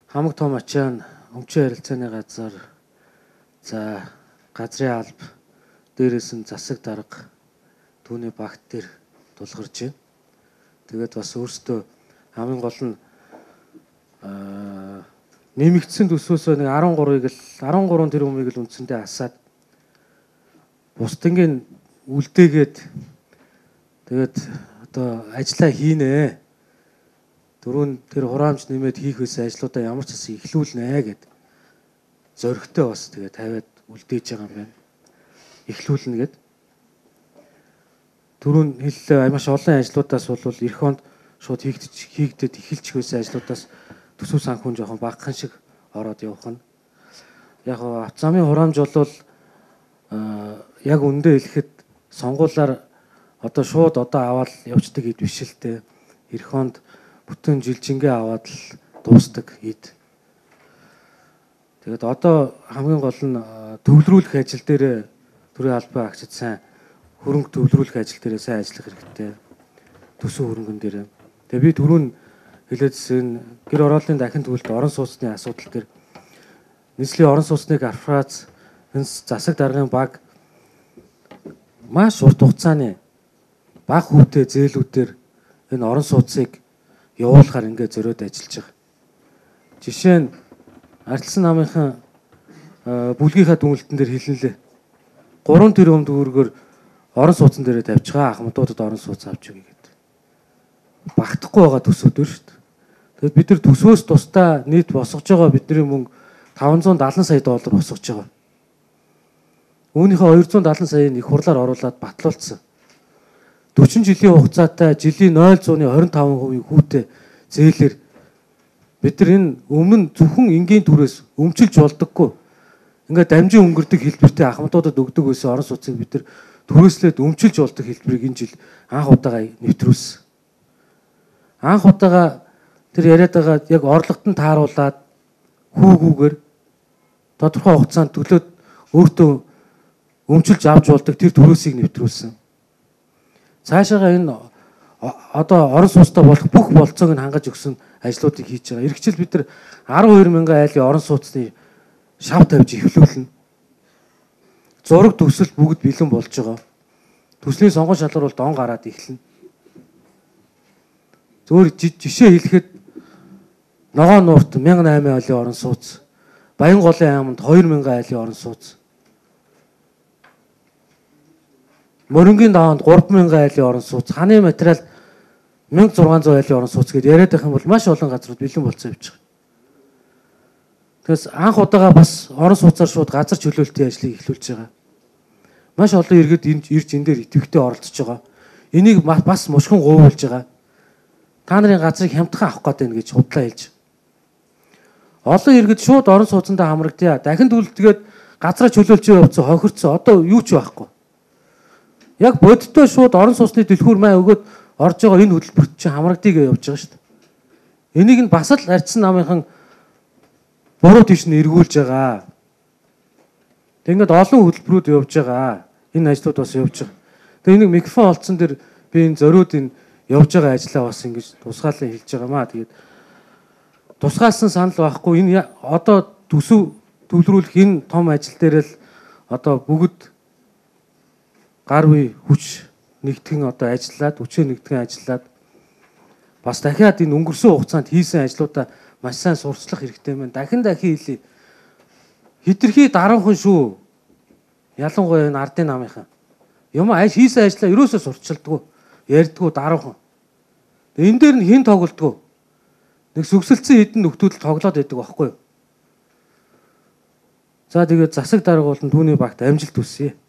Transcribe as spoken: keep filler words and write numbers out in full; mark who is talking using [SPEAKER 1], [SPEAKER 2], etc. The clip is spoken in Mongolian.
[SPEAKER 1] хамаг том ачаа нь өмчийн харилцааны газар, за газрын алба, дээрээс нь засаг дарга түүний багт дээр тулгарч байна. Тэгээд бас өөртөө хамгийн гол нь нэмэгдсэн төсвөөсөө нэг арван гурвыг л арван гурван тэрбумыг л үндсэндээ асаад бусдынгийн үлдээгээд тэгээд одоо ажиллаа хийнэ. Дөрөв тэр хураамж нэмээд хийх байсан ажлуудаа ямар ч хэсэг эхлүүлнэ гэд зоригтой бас тэгээд тавиад үлдээж байгаа юм байна. Эхлүүлнэ гэд. Дөрөв хэллээ маш олон ажлуудаас бол эх хонд шууд хийгдэж хийгдэд эхэлж байсан ажлуудаас төсөв санхүүн жоохон багахан шиг ороод явах нь. Яг авто замын хураамж бол яг үндэ хэлэхэд сонгуулаар одоо шууд одоо аваад явцдаг ид биш л дээ. Эх хонд бүтэн жилжингээ аваад л дуустдаг ид. Тэгээд одоо хамгийн гол нь төвлөрүүлэх ажил дээр төрийн албан агчид сайн хөрөнгө төвлөрүүлэх ажил дээр сайн ажиллах хэрэгтэй. Төсөв хөрөнгөн дээр. Тэгээ би түрүүн хэлээдсэн гэр орооллын дахин төлөлт орон сууцны асуудал дээр нийслэлийн орон сууцны корпорац засаг даргын баг маш урт хугацааны бага хүүтэй зээлүүдээр энэ орон сууцыг явуулахаар ингээд зориод ажиллаж байгаа. Жишээ нь Ардчилсан намынхан бүлгийнхаа дүнэлтэн дээр хэлнэлээ. гурван тэрбум төгрөгөөр орон сууцн дээрээ тавьчихаа ахмадуудад орон сууц авч өгье гэдэг. Багтахгүй байгаа төсвүүд шүү дээ. Тэгэд бид нар төсвөөс тусдаа нийт босгож байгаа бидний мөнгө таван зуун даалан сая доллар босгож байгаа. Үүнийхээ хоёр зуун даалан саяыг их хурлаар оруулаад батлуулсан. дөрвөн жилийн хугацаатай жилийн ноёл зууны хорин таван хувийн хүүтэй зээлэр бид нар энэ өмнө нь зөвхөн энгийн түрээс өмчилж болдоггүй. Ингээд дамжин өнгөрдөг хэлбэртэй ахмадуудад өгдөг байсан орон сууцыг бид нар түрээслээд өмчилж болдог хэлбэрийг энэ жил анх удаага нэвтрүүлсэн. Анх удаага тэр яриад байгаа яг орлогот нь тааруулаад хүүгүүгээр тодорхой хугацаанд төлөөд өөртөө өмчилж авч болдог тэр түрээсийг нэвтрүүлсэн. Цаашаага энэ одоо орон сууцтай болох бүх болцоог нь хангаж өгсөн ажлуудыг хийж байгаа. Ирэх жил бид нар арван хоёр мянган айлын орон сууцны шав тавьж эхлүүлнэ. Зураг төсөл бүгд бэлэн болж байгаа. Төслийн сонгон шалгуулалт он гараад эхэлнэ. Зөвхөн жишээ хэлэхэд Ногоон нуурт мянга найман айлын орон сууц, Баянголын айманд хоёр мянган айлын орон сууц, Мөрөнгийн даваанд гурван мянган айлын орон сууц, ханы материал мянга зургаан зуун айлын орон сууц гэдээ яриад байх юм бол маш олон газрууд бэлэн болцсон явж байгаа. Тэгээс анх удаага бас орон сууцаар шууд газар чөлөөлтийн ажлыг эхлүүлж байгаа. Маш олон иргэд ирж энэ дээр идэвхтэй оролцож байгаа. Энийг бас мушгин гуйвуулж байгаа. Та нарын газрыг хямдхан авах гээд байна гэж худлаа хэлж. Олон иргэд шууд орон сууцандаа хамрагдъя. Дахин төлөлтгээд газраа чөлөөлж явуулсан хохирцсон. Одоо юу ч байхгүй. Яг бодиттой шууд орон сууцны дэлгүүр маа өгөөд орж байгаа энэ хөтөлбөрт чинь хамрагдъя гэж явж байгаа шүү дээ. Энийг нь бас л Ардчилсан намынхан буруу тийш нь эргүүлж байгаа. Тэгэнгүүт олон хөтөлбөрүүд явж байгаа. Энэ ажлууд бас явж байгаа. Тэгээ энийг микрофон олцсон дээр би энэ зориуд энэ явж байгаа ажлаа бас ингэж тусгаалan хэлж байгаамаа. Тэгээд тусгаалсан санал байхгүй. Энэ одоо төсөв төвлөрүүлэх энэ том ажил дээр л одоо бүгд гар буй хүч нэгтгэн одоо ажиллаад, хүчээ нэгтгэн ажиллаад бас дахиад энэ өнгөрсөн хугацаанд хийсэн ажлуудаа маш сайн сурчлах хэрэгтэй байна. Дахин дахин хэлье. Хитрхи дараахан шүү. Ялангуяа энэ ардын намынхан. Юм аа хийсэн ажлаа ерөөсөө сурчилдаггүй. Ярьдаггүй дараахан. Энэ дээр нь хэн тоглодгоо? Нэг сүгсэлцэн хэдэн нөхдөл тоглоод байдаг байхгүй юу? За тэгээд засаг дарга болон түүний багт амжилт хүсье.